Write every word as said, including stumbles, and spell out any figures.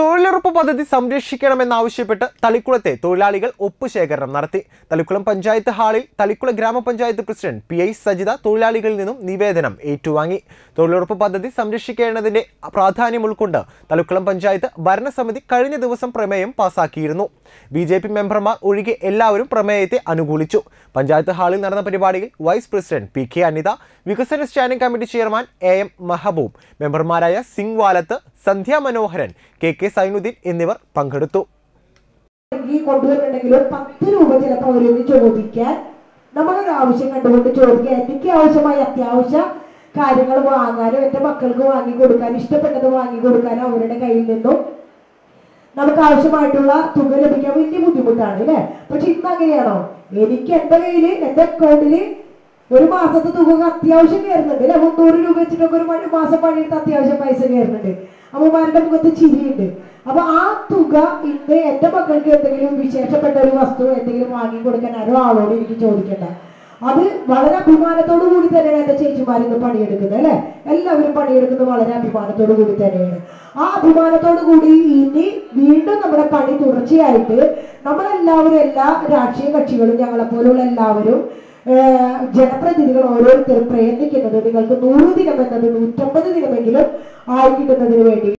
തൊഴിലുറപ്പ് പദ്ധതി സംരക്ഷിക്കണമെന്നാവശ്യപ്പെട്ട് തളിക്കുളത്തെ തൊഴിലാളികൾ ഒപ്പുശേഖരണം നടത്തി. തളിക്കുളം പഞ്ചായത്ത് ഹാളിൽ തളിക്കുളം ഗ്രാമപഞ്ചായത്ത് പ്രസിഡന്റ് പി ഐ സജിത തൊഴിലാളികളിൽ നിന്നും നിവേദനം ഏറ്റുവാങ്ങി. തൊഴിലുറപ്പ് പദ്ധതി സംരക്ഷിക്കേണ്ടതിന്റെ പ്രാധാന്യം ഉൾക്കൊണ്ട് തളിക്കുളം പഞ്ചായത്ത് ഭരണസമിതി കഴിഞ്ഞ ദിവസം പ്രമേയം പാസാക്കിയിരുന്നു. ബി ജെ പി മെമ്പർമാർ ഒഴികെ എല്ലാവരും പ്രമേയത്തെ അനുകൂലിച്ചു. പഞ്ചായത്ത് ഹാളിൽ നടന്ന പരിപാടിയിൽ vice president P K Anitha, വികസന standing committee chairman A M Mehaboob, മെമ്പർമാരായ സിംഗ് വാലത്ത്, സന്ധ്യ മനോഹരൻ, കെ കെ സൈനുദ്ദീൻ എന്നിവർ പങ്കെടുത്തു. കൊണ്ടുവരുന്നുണ്ടെങ്കിലും പത്ത് രൂപ ചിലപ്പോൾ അവരൊന്ന് ചോദിക്കാൻ, നമ്മളൊരു ആവശ്യം കണ്ടുകൊണ്ട് ചോദിക്കാൻ, എനിക്ക് ആവശ്യമായ അത്യാവശ്യ കാര്യങ്ങൾ വാങ്ങാനും എന്റെ മക്കൾക്ക് വാങ്ങി കൊടുക്കാനും ഇഷ്ടപ്പെട്ടത് വാങ്ങി കൊടുക്കാനും അവരുടെ കയ്യിൽ നിന്നും നമുക്ക് ആവശ്യമായിട്ടുള്ള തുക ലഭിക്കാൻ വലിയ ബുദ്ധിമുട്ടാണ് അല്ലെ. പക്ഷെ ഇന്ന് അങ്ങനെയാണോ? എനിക്ക് എന്റെ കയ്യിൽ എന്റെ അക്കൗണ്ടിൽ ഒരു മാസത്തെ തുക അത്യാവശ്യം കയറുന്നുണ്ട് അല്ലെ. മുന്നൂറ് രൂപ വെച്ചിട്ടൊക്കെ ഒരു മാസം പണിയെടുത്ത് അത്യാവശ്യം പൈസ കയറുന്നുണ്ട്. അമ്മമാരുടെ മുഖത്ത് ചിരിയുണ്ട്. അപ്പൊ ആ തുക ഇന്ന് എന്റെ മക്കൾക്ക് എന്തെങ്കിലും വിശേഷപ്പെട്ട ഒരു വസ്തു എന്തെങ്കിലും വാങ്ങി കൊടുക്കാൻ ആരോ ആളോട് എനിക്ക് ചോദിക്കണ്ട. അത് വളരെ അഭിമാനത്തോടു കൂടി തന്നെയാണ് എന്റെ ചേച്ചിമാരിന്ന് പണിയെടുക്കുന്നത് അല്ലെ. എല്ലാവരും പണിയെടുക്കുന്നത് വളരെ അഭിമാനത്തോടു കൂടി തന്നെയാണ്. ആ അഭിമാനത്തോടു കൂടി ഇനി വീണ്ടും നമ്മുടെ പണി തുടർച്ചയായിട്ട് നമ്മളെല്ലാവരും എല്ലാ രാഷ്ട്രീയ കക്ഷികളും ഞങ്ങളെ പോലുള്ള എല്ലാവരും ജനപ്രതിനിധികൾ ഓരോരുത്തരും പ്രയത്നിക്കുന്നത് നിങ്ങൾക്ക് നൂറ് ദിനം എന്നത് നൂറ്റമ്പത് ദിനമെങ്കിലും ആയി കിട്ടുന്നതിന് വേണ്ടി.